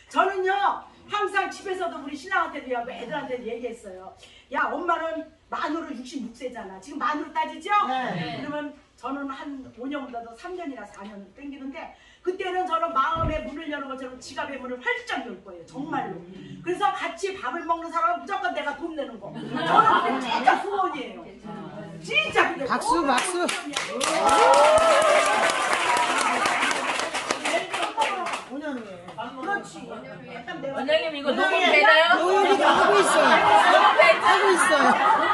저는요 항상 집에서도 우리 신랑한테도 하고 애들한테도 얘기했어요. 야, 엄마는 만으로 66세잖아. 지금 만으로 따지죠? 네. 그러면 저는 한 5년보다도 3년이나 4년 땡기는데, 그때는 저는 마음의 문을 여는 것처럼 지갑의 문을 활짝 열 거예요. 정말로. 그래서 같이 밥을 먹는 사람은 무조건 내가 돈 내는 거. 저는 그게 진짜 소원이에요. 진짜 그게. 박수 박수. 그렇지. 원장님 이거 녹음되나요? 하고 있어요. 하고 있어요.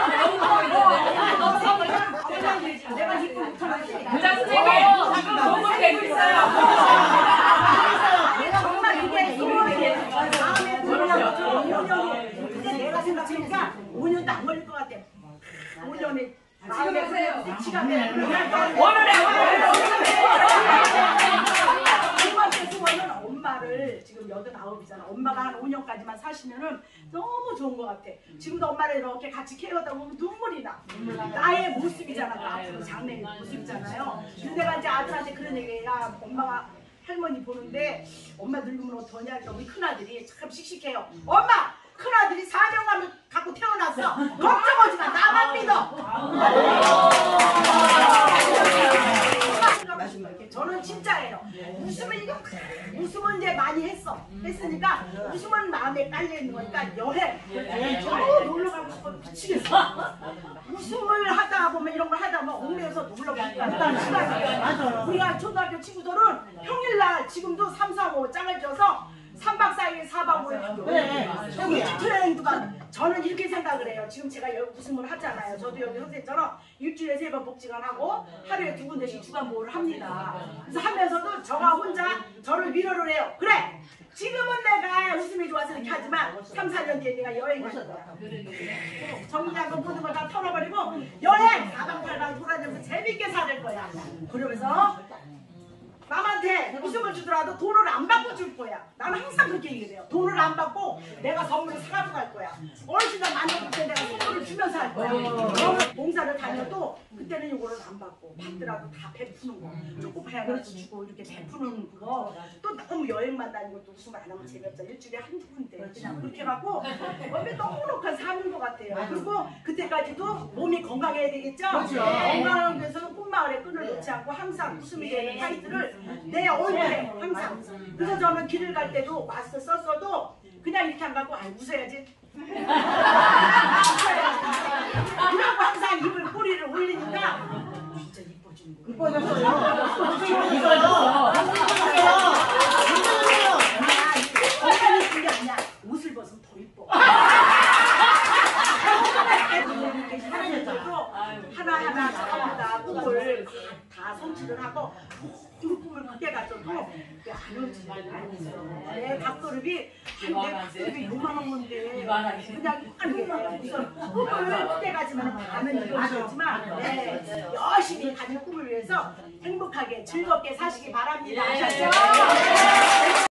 내가 이거 못하는데. 부장님이 지금 녹음되고 있어요. 정말 이게 소원이에요. 마음에 들면 5년이. 근데 내가 생각하니까 5년도 안 걸릴 것 같아. 5년에 마음에 들면 지갑에 오늘의 소원은 엄마를, 지금 89이잖아. 엄마가 한 5년까지만 사시면은 너무 좋은 것 같아. 지금도 엄마를 이렇게 같이 케어하다 보면 눈물이 나. 나의 모습이잖아. 그 앞으로 장래의 모습이잖아요. 근데 내가 이제 아들한테 그런 얘기야. 엄마가 할머니 보는데 엄마 늙으면 어떠냐? 우리 큰아들이 참 씩씩해요. 엄마! 큰아들이 사명감을 갖고 태어났어. 걱정하지 마. 나만 믿어. 저는 진짜예요. 웃음은 이거 웃음은 이제 많이 했으니까 웃음은 마음에 깔려 있는 거니까 여행 놀러 가고 싶어 미치겠어. 웃음을 하다 보면 이런 걸 하다 보면 옥내에서 놀러 가니까 일단 시간이. 우리가 초등학교 친구들은 평일날 지금도 3, 4, 5 짱을 져서 3박 4일 4박 5일 일주 트레이닝도 가고. 저는 이렇게 생각을 해요. 지금 제가 여기 웃음을 하잖아요. 저도 여기 선생님처럼 일주일에 3번 복직을 하고 하루에 2군데씩 주간보호를 합니다. 그래서 하면서도 저가 혼자 저를 위로를 해요. 그래! 지금은 내가 웃음이 좋아서 이렇게 하지만 3, 4년 뒤에 내가 여행 갈 거야. 정리하고 모든 걸 다 털어버리고 여행 4박 8박 돌아다니면서 재밌게 살 거야. 그러면서 남한테 웃음을 주더라도 돈을 안 받고 줄 거야. 나는 항상 그렇게 얘기해요. 돈을 안 받고 내가 선물을 사가지고 갈 거야. 어르신들 만나볼 때 내가 선물을 주면서 할 거야. 봉사를 다녀도 그때는 이거를 안 받고 받더라도 다 베푸는 거. 조금 해가지고 주고 이렇게 베푸는 그거. 또 너무 여행만 다니고 또 웃음 안 하면 재미없어. 일주일에 한두 군데 그냥 그렇게 해갖고 몸이 넉넉한 사는 것 같아요. 그리고 그때까지도 몸이 건강해야 되겠죠? 건강하기 위해서는 꽃마을에 끈을 놓지 않고 항상 웃음이 되는 타이틀을 내 얼굴에 항상. 그래서 저는 길을 갈 때도 마스크 썼어도 그냥 이렇게 안 갖고 웃어야지. 이러고 항상 입을 꼬리를 올리니까 진짜 이뻐지는 거예요. 이뻐졌어요. 이쁜 게 아니야. 옷을 벗으면 더 이뻐. 하나하나 전부 다 꿈을 다 성취를 하고 꿈을 크게 가져도 안 오지. 내 밥그릇이 내 밥그릇이 요만한 건데 그냥 하는 게 이건 꿈을 크게 가지면 반은 이루어지지만 열심히 가진 꿈을 위해서 행복하게 즐겁게 사시기 바랍니다. 아셨죠?